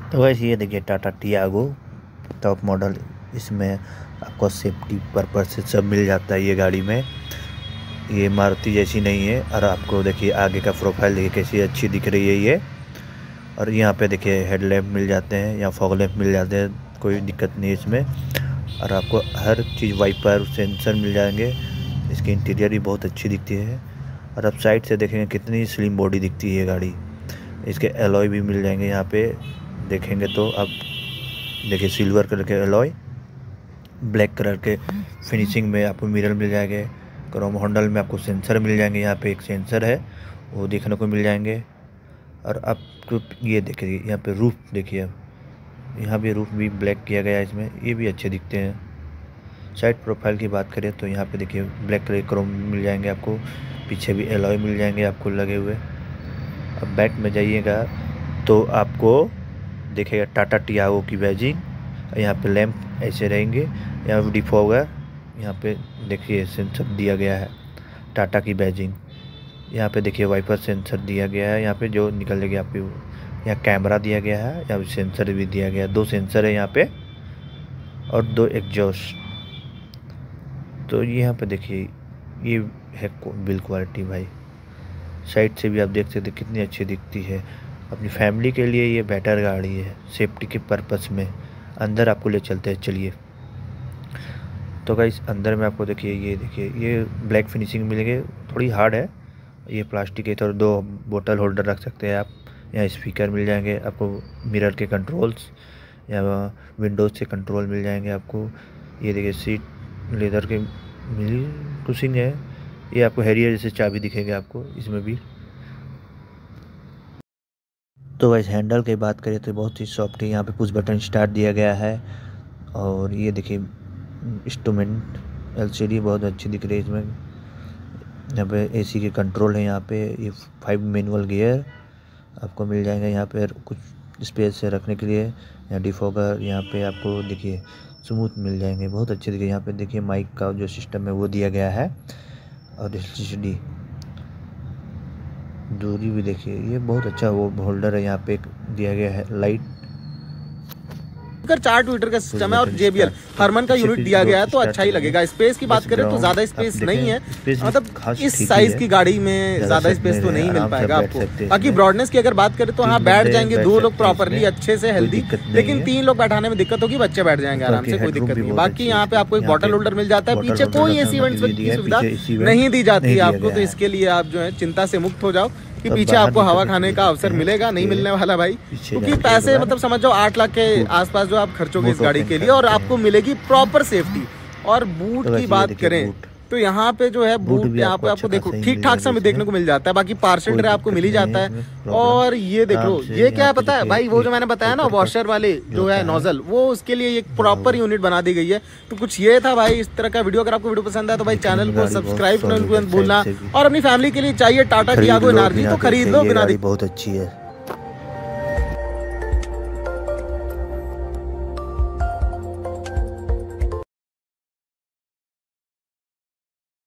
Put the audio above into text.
तो वैसे ये देखिए टाटा टियागो टॉप मॉडल, इसमें आपको सेफ्टी पर्पज से सब मिल जाता है ये गाड़ी में। ये मारुति जैसी नहीं है। और आपको देखिए आगे का प्रोफाइल देखिए कैसी अच्छी दिख रही है ये। और यहाँ पे देखिए हेडलैम्प मिल जाते हैं या फॉग लैम्प मिल जाते हैं, कोई दिक्कत नहीं है इसमें। और आपको हर चीज़ वाइपर सेंसर मिल जाएंगे। इसकी इंटीरियर भी बहुत अच्छी दिखती है। और आप साइड से देखेंगे कितनी स्लिम बॉडी दिखती है गाड़ी। इसके एलॉय भी मिल जाएंगे यहाँ पे देखेंगे तो आप देखिए सिल्वर कलर के एलॉय, ब्लैक कलर के फिनिशिंग में आपको मिरर मिल जाएंगे। क्रोम हैंडल में आपको सेंसर मिल जाएंगे, यहाँ पे एक सेंसर है वो देखने को मिल जाएंगे। और आपको ये देखिए यहाँ पे रूफ देखिए, यहाँ भी रूफ भी ब्लैक किया गया है इसमें, ये भी अच्छे दिखते हैं। साइड प्रोफाइल की बात करें तो यहाँ पे देखिए ब्लैक कलर क्रोम मिल जाएंगे आपको, पीछे भी एलॉय मिल जाएंगे आपको लगे हुए। अब बैक में जाइएगा तो आपको देखिएगा टाटा टियागो की बैजिंग, यहाँ पे लैंप ऐसे रहेंगे, यहाँ पे डिफॉगर, यहाँ पे देखिए सेंसर दिया गया है टाटा की बैजिंग। यहाँ पे देखिए वाइपर सेंसर दिया गया है, यहाँ पे जो निकलेगी आपकी। यहाँ कैमरा दिया गया है, यहाँ पे सेंसर भी दिया गया है, 2 सेंसर है यहाँ पे और 2 एग्जॉस्ट। तो यहाँ पे देखिए ये है बिल्ड क्वालिटी भाई। साइड से भी आप देख सकते कितनी अच्छी दिखती है। अपनी फैमिली के लिए ये बेटर गाड़ी है सेफ्टी के पर्पस में। अंदर आपको ले चलते हैं, चलिए। तो गाइस अंदर में आपको देखिए ये ब्लैक फिनिशिंग मिलेंगे, थोड़ी हार्ड है ये प्लास्टिक है। तो 2 बोतल होल्डर रख सकते हैं आप। यहाँ स्पीकर मिल जाएंगे आपको, मिरर के कंट्रोल्स या विंडोज से कंट्रोल मिल जाएंगे आपको। ये देखिए सीट लेदर के मिली कुशिंग है, ये आपको हैरियर जैसे चाबी दिखेगा आपको इसमें भी। तो वैसे हैंडल की बात करें तो बहुत ही सॉफ्ट है, यहाँ पे पुश बटन स्टार्ट दिया गया है। और ये देखिए इंस्ट्रूमेंट LCD बहुत अच्छी दिख रही है इसमें। यहाँ पे AC के कंट्रोल है, यहाँ पे ये 5 मैनुअल गियर आपको मिल जाएंगे। यहाँ पे कुछ स्पेस से रखने के लिए, यहाँ डिफॉगर, यहाँ पे आपको देखिए स्मूथ मिल जाएंगे, बहुत अच्छे दिखे। यहाँ पे देखिए माइक का जो सिस्टम है वो दिया गया है। और LCD दूरी भी देखिए, ये बहुत अच्छा वो होल्डर है, यहाँ पे एक दिया गया है लाइट। 4 ट्विटर का सिस्टम है और JBL हरमन का यूनिट दिया गया है, तो अच्छा ही लगेगा। स्पेस की बात करें तो ज्यादा स्पेस नहीं है, मतलब इस साइज की गाड़ी में ज्यादा स्पेस तो नहीं मिल पाएगा आपको। बाकी ब्रॉडनेस की अगर बात करें तो हाँ बैठ जाएंगे 2 लोग प्रॉपरली अच्छे से हेल्दी, लेकिन 3 लोग बैठाने में दिक्कत होगी, बच्चे बैठ जाएंगे आराम से, कोई दिक्कत नहीं। बाकी यहाँ पे आपको एक बॉटल होल्डर मिल जाता है, पीछे कोई AC वेंट्स की सुविधा नहीं दी जाती है आपको, तो इसके लिए आप जो है चिंता से मुक्त हो जाओ कि पीछे आपको हवा खाने का अवसर मिलेगा, नहीं मिलने वाला भाई। क्योंकि पैसे मतलब समझ जाओ 8 लाख के आसपास जो आप खर्चोगे इस गाड़ी के लिए, और आपको मिलेगी प्रॉपर सेफ्टी। और बूट की बात करें तो यहाँ पे जो है बूट यहाँ पे आपको देखो ठीक ठाक सा देखने को मिल जाता है। बाकी पार्सल ट्रे आपको मिल ही जाता है। और ये देख लो, ये क्या है पता है भाई, वो जो मैंने बताया ना वॉशर वाले जो है नोजल, वो उसके लिए एक प्रॉपर यूनिट बना दी गई है। तो कुछ ये था भाई इस तरह का वीडियो। अगर आपको वीडियो पसंद आया तो भाई चैनल को सब्सक्राइब करना भूलना। और अपनी फैमिली के लिए चाहिए टाटा टियागो एनआरजी तो खरीद लो बिना। बहुत अच्छी है।